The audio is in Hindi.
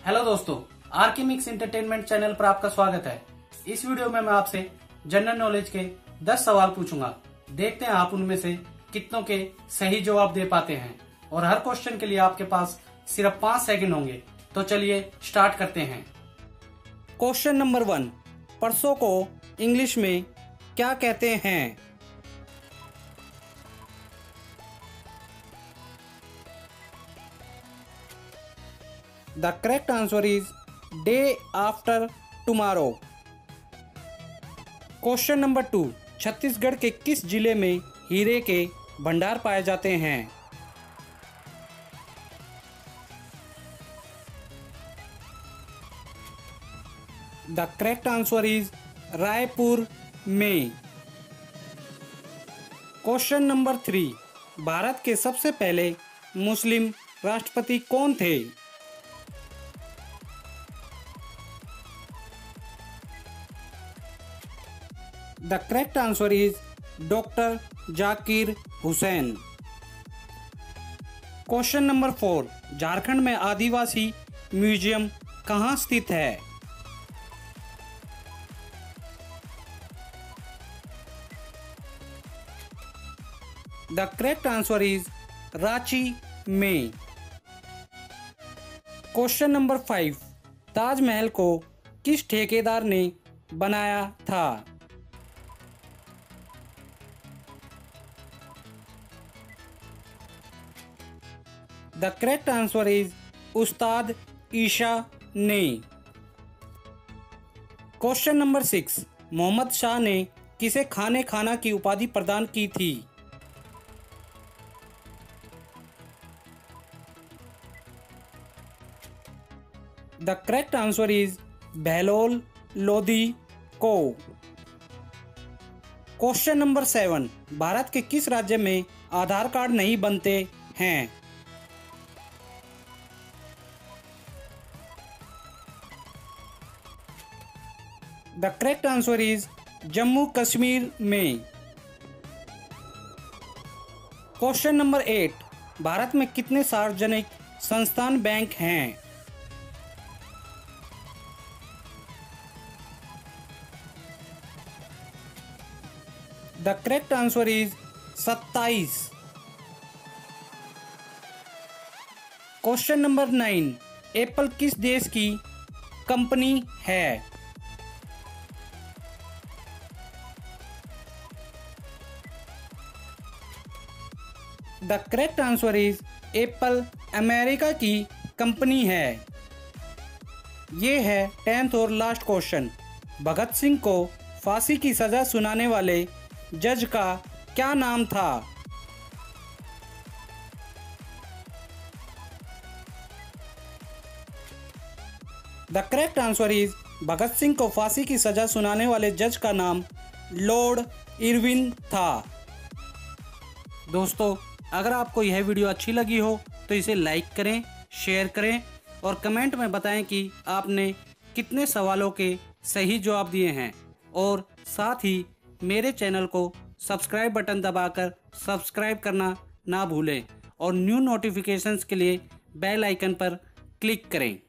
हेलो दोस्तों, आरके मिक्स एंटरटेनमेंट चैनल पर आपका स्वागत है। इस वीडियो में मैं आपसे जनरल नॉलेज के 10 सवाल पूछूंगा। देखते हैं आप उनमें से कितनों के सही जवाब दे पाते हैं और हर क्वेश्चन के लिए आपके पास सिर्फ 5 सेकंड होंगे। तो चलिए स्टार्ट करते हैं। क्वेश्चन नंबर 1, परसों को इंग्लिश में क्या कहते हैं? The correct answer is day after tomorrow. Question number 2, Chhattisgarh के किस जिले में हीरे के भंडार पाए जाते हैं? The correct answer is Raipur में। क्वेश्चन नंबर 3, भारत के सबसे पहले मुस्लिम राष्ट्रपति कौन थे? The correct answer is doctor Zakir Hussain. Question number 4, Jharkhand में आदिवासी म्यूजियम कहाँ स्थित है? The correct answer is Ranchi में। क्वेश्चन नंबर 5, ताजमहल को किस ठेकेदार ने बनाया था? The correct answer is उस्ताद ईशा ने। क्वेश्चन नंबर 6, मोहम्मद शाह ने किसे खाने खाना की उपाधि प्रदान की थी? The correct answer is Bahlol Lodhi को। क्वेश्चन नंबर 7, भारत के किस राज्य में आधार कार्ड नहीं बनते हैं? The correct answer is Jammu Kashmir में। क्वेश्चन नंबर 8, भारत में कितने सार्वजनिक संस्थान बैंक हैं? The correct answer is 27। Question number 9, Apple किस देश की कंपनी है? The correct answer is Apple America की कंपनी है। ये है 10th और लास्ट क्वेश्चन। भगत सिंह को फांसी की सजा सुनाने वाले जज का क्या नाम था? The correct answer is Bhagat Singh को फांसी की सजा सुनाने वाले जज का नाम लॉर्ड इरविन था। दोस्तों, अगर आपको यह वीडियो अच्छी लगी हो तो इसे लाइक करें, शेयर करें और कमेंट में बताएं कि आपने कितने सवालों के सही जवाब दिए हैं और साथ ही मेरे चैनल को सब्सक्राइब बटन दबाकर सब्सक्राइब करना ना भूलें और न्यू नोटिफिकेशंस के लिए बेल आइकन पर क्लिक करें।